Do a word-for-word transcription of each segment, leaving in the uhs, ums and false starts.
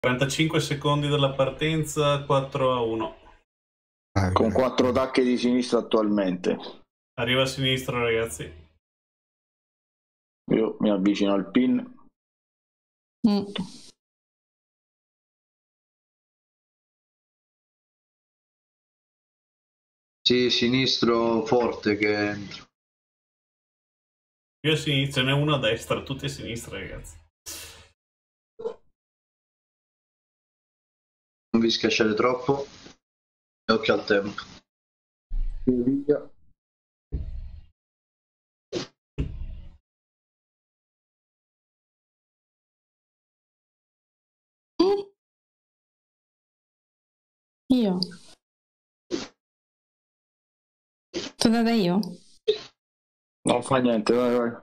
trentacinque secondi dalla partenza, quattro a uno. Ah, con quattro tacche di sinistra attualmente. Arriva a sinistra, ragazzi. Io mi avvicino al pin. Mm. Sì, sinistro forte che entra. Io a sinistra, ne uno a destra, tutti a sinistra, ragazzi. Non vi schiacciate troppo e occhio al tempo. via. Mm. Io. Sono andata io? Non fa niente, vai, vai.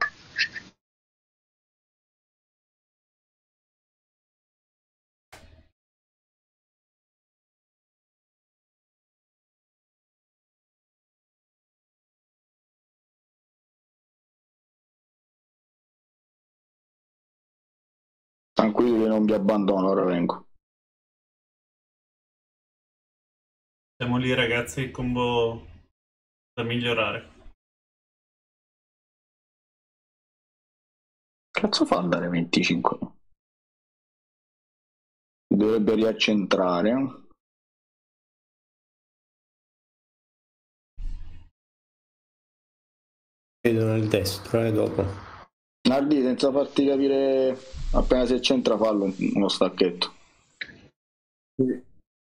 Tranquilli, non vi abbandono, ora vengo. Siamo lì, ragazzi, combo da migliorare. Cazzo fa andare venticinque? Dovrebbe riaccentrare. Vedo nel destro, eh, dopo. Nardi, senza farti capire, appena si accentra fallo uno stacchetto. Sì.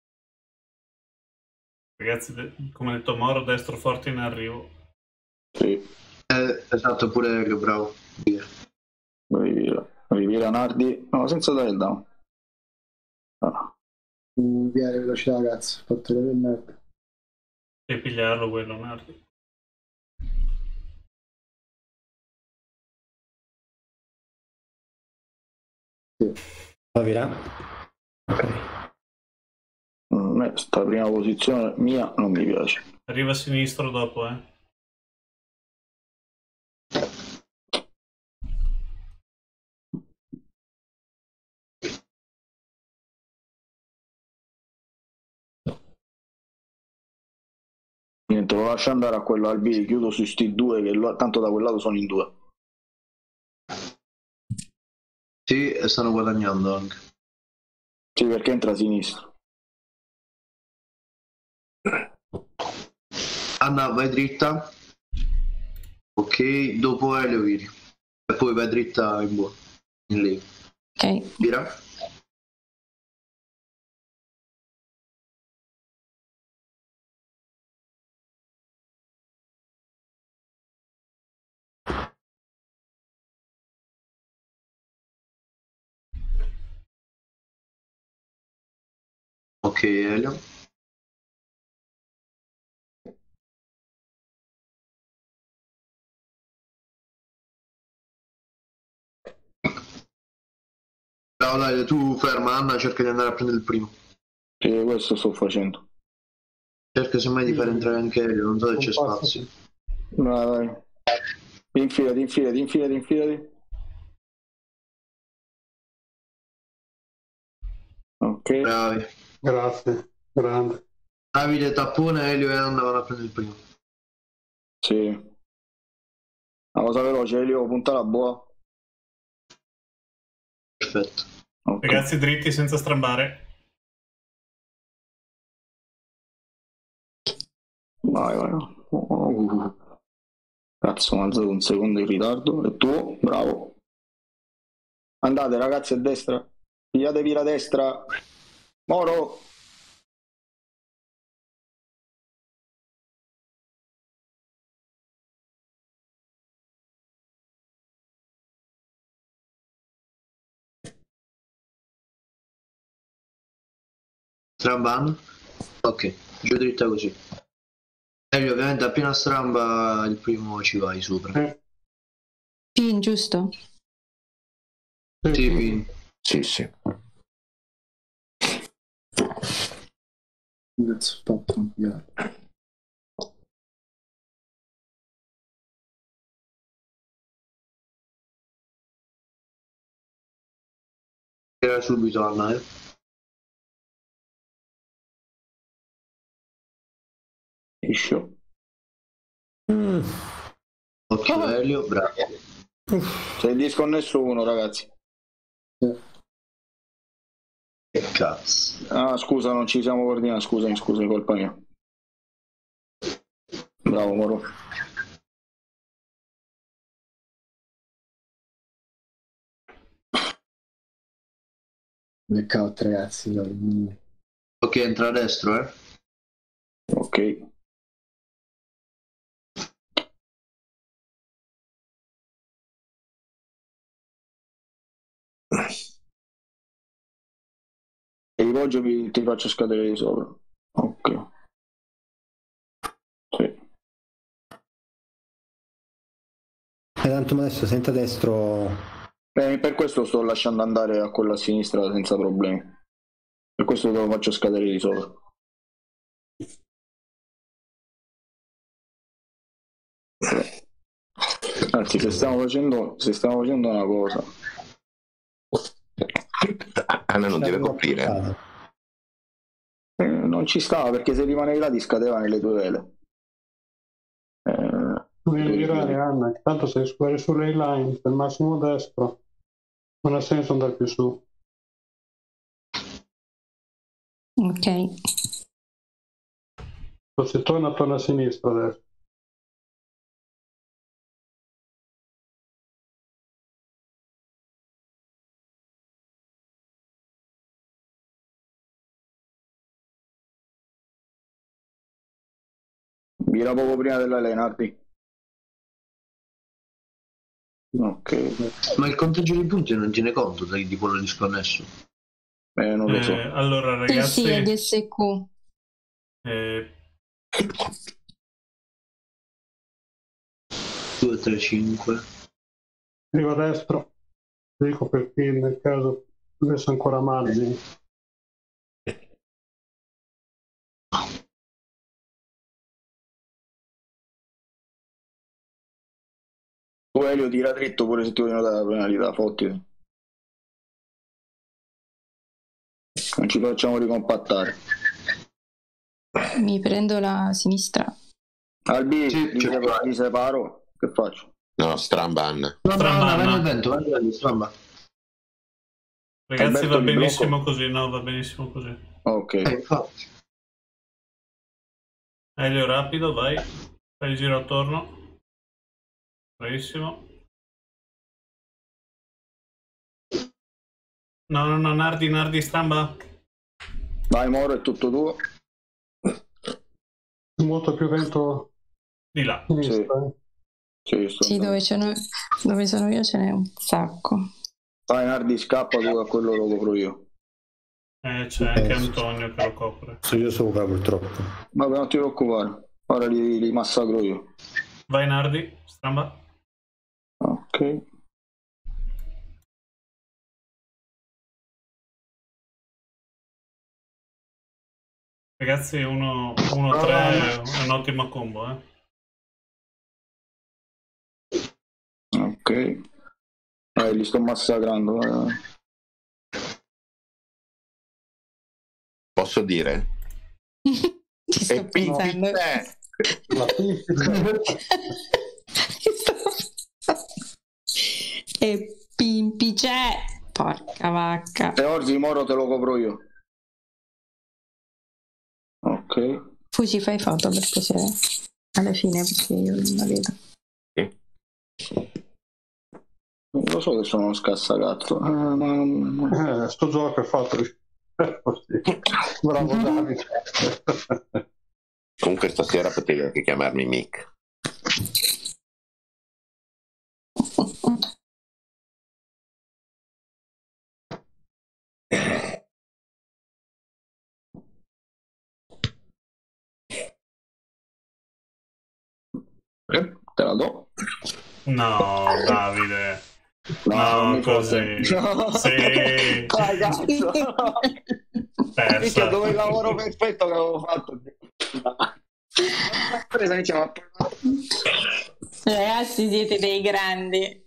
Ragazzi, come detto Moro, destro forte in arrivo. Sì. Eh, esatto, pure Elio, bravo. Via. Rivira, rivira Nardi. No, senza dare il down. Ah. Viene velocità, ragazzi. Fatto vedere il merda. Devi pigliarlo quello, Nardi. Sì. Va via? Ok. Mm, sta prima posizione mia non mi piace. Arriva a sinistro dopo, eh. Niente, lo lascio andare a quello al B, chiudo su sti due che lo, tanto da quel lato sono in due. Sì, e stanno guadagnando anche. Sì, perché entra a sinistra. Anna, vai dritta. Ok, dopo Elio viri. E poi vai dritta in buono. In lì. Ok. Vira. Ok, Elio. Ciao, dai, tu ferma, Anna, cerca di andare a prendere il primo. Sì, questo sto facendo. Cerca semmai di far entrare anche Elio, non so se c'è spazio. Vai, vai. Infilati, infilati, infilati, infilati. Ok. Bravi. Grazie. Grande. Davide, tappone, Elio e Anna vanno a prendere il primo. Sì. Una cosa veloce, Elio, punta la boa. Perfetto. Okay. Ragazzi, dritti senza strambare. Vai, vai. Oh. Cazzo, mi ho alzato un secondo in ritardo. E tu? Bravo. Andate, ragazzi, a destra. Pigliatevi la destra. Moro. Stramban? Ok, giù dritta così. Elio, ovviamente appena stramba il primo ci vai sopra. Pin, giusto? Sì, pin. Sì, sì. Adesso sto cambiando. Era subito Anna, eh. Liscio. Mm. Occhio Ah. Elio, bravo. Sei disconnesso uno, ragazzi. Che cazzo. Ah, scusa, non ci siamo coordinati. Scusami, scusa, è colpa mia. Bravo, Moro. Blackout, ragazzi. No. Ok, entra a destro, eh. Ok. E i voglio vi- ti faccio scadere di sopra. Ok. Sì. E tanto adesso senta destro. Eh, per questo sto lasciando andare a quello a sinistra senza problemi. Per questo te lo faccio scadere di sopra. Anzi, se stiamo facendo, se stiamo facendo una cosa. Anna non deve coprire. Eh, non ci stava perché se rimanevi là ti scadeva nelle tue vele. Eh, Non devi girare, Anna, che tanto sei square sulle line, per massimo destro. Non ha senso andare più su. Ok. Se torna, torna a sinistra adesso. Vira poco prima dell'allenarti. Ok. Ma il conteggio di punti non tiene conto di di quello disconnesso. Eh, non lo so. Eh, allora, Sì, ragazzi, sì, è D S Q. eh, due, tre, cinque. Arriva a destro. Dico perché nel caso avesse ancora margini. Tu Elio tira dritto pure se ti vogliono dare la penalità, fotti. Non ci facciamo ricompattare. Mi prendo la sinistra. Albi, Sì, li, c'è separo, qua. li separo. Che faccio? No, Stramban. No, no, Stramba, no, vai no. nel vento, vai nel vento, stramba. ragazzi, Alberto, va li benissimo blocco? così, no, va benissimo così. Ok. Eh, infatti. Elio rapido, vai. Fai il giro attorno. Bravissimo. No, no, no, Nardi, Nardi, stramba. Vai Moro, è tutto tuo. Molto più vento Di là. a sinistra. eh. Sì, sto Sì, andando. dove, ce n'è- dove sono io ce n'è un sacco. Vai Nardi, scappa tu, a quello lo copro io. Eh, c'è anche Antonio che lo copre. Sono io sopra purtroppo. Vabbè, non ti preoccupare. Ora li, li massacro io. Vai Nardi, stramba. Ok. Ragazzi, uno tre è un ottimo combo, eh. Ok. Eh, li sto massacrando. eh. Posso dire? Ci sto E pensando. Pimpite! La pista. E Pimpi c'è. Porca vacca. E Orsi, Moro te lo copro io. Ok. Fuci, fai foto per piacere. Alla fine, perché io non la vedo. Lo so che sono uno scassacazzo. Ah, ma... Eh, sto gioco è fatto di... Così. Bravo Davide. Comunque stasera potevi anche chiamarmi Mick. Eh, te la do. No, Davide. No, No, non mi così. fotte. Sì. Dai, cazzo. Persa. Minchia, dove il lavoro perfetto che avevo fatto. Presa, iniziamo a parlare. Ragazzi, siete dei grandi.